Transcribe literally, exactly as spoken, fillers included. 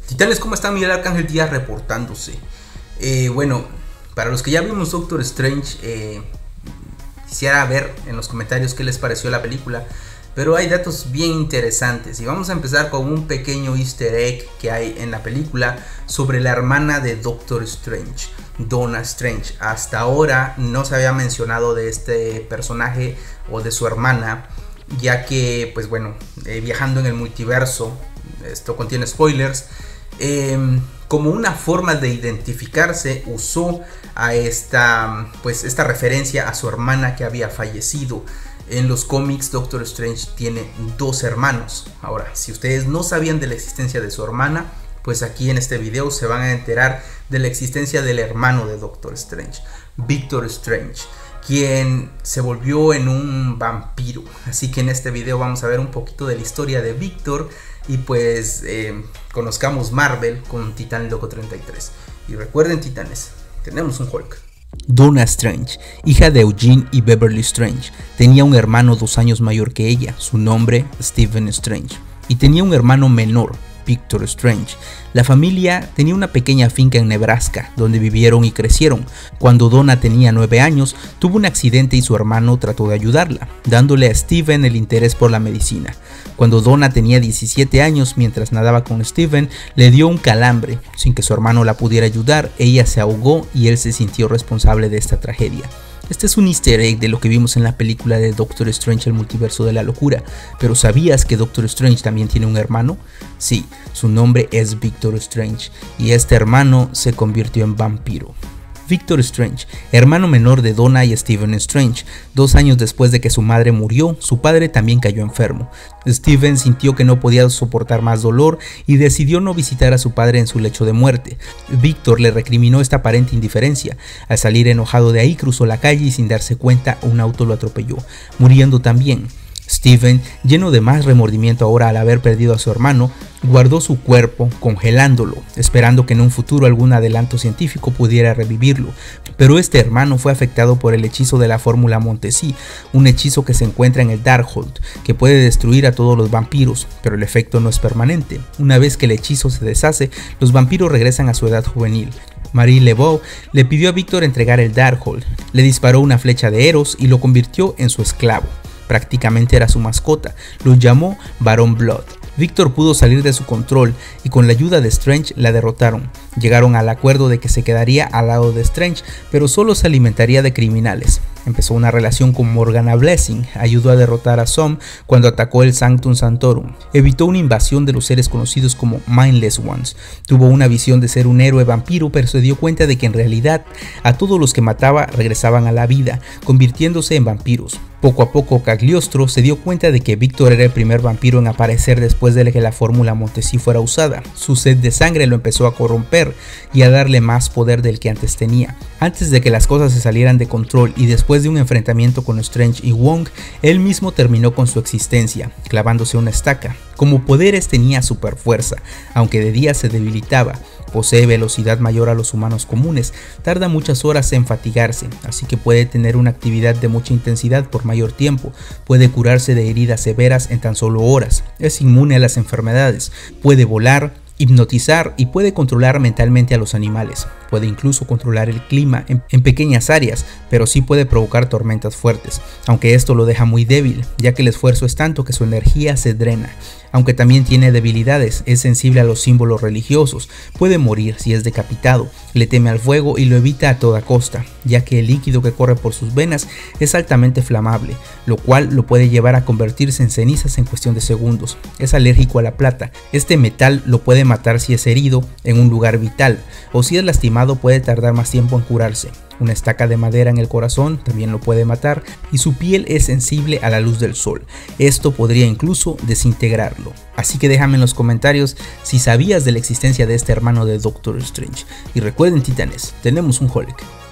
Titanes, ¿cómo están? Miguel Arcángel Díaz reportándose. Eh, bueno, para los que ya vimos Doctor Strange, eh, quisiera ver en los comentarios qué les pareció la película. Pero hay datos bien interesantes y vamos a empezar con un pequeño easter egg que hay en la película sobre la hermana de Doctor Strange, Donna Strange. Hasta ahora no se había mencionado de este personaje o de su hermana, ya que, pues bueno, eh, viajando en el multiverso, esto contiene spoilers, eh, como una forma de identificarse usó a esta, pues, esta referencia a su hermana que había fallecido. En los cómics Doctor Strange tiene dos hermanos. Ahora, si ustedes no sabían de la existencia de su hermana, pues aquí en este video se van a enterar de la existencia del hermano de Doctor Strange, Victor Strange, quien se volvió en un vampiro. Así que en este video vamos a ver un poquito de la historia de Victor y pues eh, conozcamos Marvel con Titán Loco treinta y tres. Y recuerden, Titanes, tenemos un Hulk. Donna Strange, hija de Eugene y Beverly Strange, tenía un hermano dos años mayor que ella, su nombre Stephen Strange, y tenía un hermano menor, Victor Strange. La familia tenía una pequeña finca en Nebraska, donde vivieron y crecieron. Cuando Donna tenía nueve años, tuvo un accidente y su hermano trató de ayudarla, dándole a Stephen el interés por la medicina. Cuando Donna tenía diecisiete años, mientras nadaba con Stephen, le dio un calambre. Sin que su hermano la pudiera ayudar, ella se ahogó y él se sintió responsable de esta tragedia. Este es un easter egg de lo que vimos en la película de Doctor Strange, el multiverso de la locura. Pero ¿sabías que Doctor Strange también tiene un hermano? Sí, su nombre es Victor Strange y este hermano se convirtió en vampiro. Victor Strange, hermano menor de Donna y Stephen Strange. Dos años después de que su madre murió, su padre también cayó enfermo. Stephen sintió que no podía soportar más dolor y decidió no visitar a su padre en su lecho de muerte. Victor le recriminó esta aparente indiferencia. Al salir enojado de ahí, cruzó la calle y sin darse cuenta, un auto lo atropelló, muriendo también. Stephen, lleno de más remordimiento ahora al haber perdido a su hermano, guardó su cuerpo congelándolo, esperando que en un futuro algún adelanto científico pudiera revivirlo. Pero este hermano fue afectado por el hechizo de la fórmula Montesi, un hechizo que se encuentra en el Darkhold, que puede destruir a todos los vampiros, pero el efecto no es permanente. Una vez que el hechizo se deshace, los vampiros regresan a su edad juvenil. Marie Laveau le pidió a Victor entregar el Darkhold, le disparó una flecha de Eros y lo convirtió en su esclavo. Prácticamente era su mascota, lo llamó Baron Blood. Victor pudo salir de su control y con la ayuda de Strange la derrotaron. Llegaron al acuerdo de que se quedaría al lado de Strange, pero solo se alimentaría de criminales. Empezó una relación con Morgana Blessing, ayudó a derrotar a Som cuando atacó el Sanctum Sanctorum, evitó una invasión de los seres conocidos como Mindless Ones, tuvo una visión de ser un héroe vampiro, pero se dio cuenta de que en realidad a todos los que mataba regresaban a la vida, convirtiéndose en vampiros. Poco a poco Cagliostro se dio cuenta de que Victor era el primer vampiro en aparecer después de que la fórmula Montesi fuera usada. Su sed de sangre lo empezó a corromper y a darle más poder del que antes tenía. Antes de que las cosas se salieran de control y después de un enfrentamiento con Strange y Wong, él mismo terminó con su existencia, clavándose una estaca. Como poderes tenía super fuerza, aunque de día se debilitaba. Posee velocidad mayor a los humanos comunes, tarda muchas horas en fatigarse, así que puede tener una actividad de mucha intensidad por mayor tiempo, puede curarse de heridas severas en tan solo horas, es inmune a las enfermedades, puede volar, hipnotizar y puede controlar mentalmente a los animales. Puede incluso controlar el clima en, en pequeñas áreas, pero sí puede provocar tormentas fuertes, aunque esto lo deja muy débil, ya que el esfuerzo es tanto que su energía se drena. Aunque también tiene debilidades, es sensible a los símbolos religiosos, puede morir si es decapitado, le teme al fuego y lo evita a toda costa, ya que el líquido que corre por sus venas es altamente flamable, lo cual lo puede llevar a convertirse en cenizas en cuestión de segundos. Es alérgico a la plata, este metal lo puede matar si es herido en un lugar vital, o si es lastimado puede tardar más tiempo en curarse. Una estaca de madera en el corazón también lo puede matar y su piel es sensible a la luz del sol. Esto podría incluso desintegrarlo. Así que déjame en los comentarios si sabías de la existencia de este hermano de Doctor Strange. Y recuerden, Titanes, tenemos un Hulk.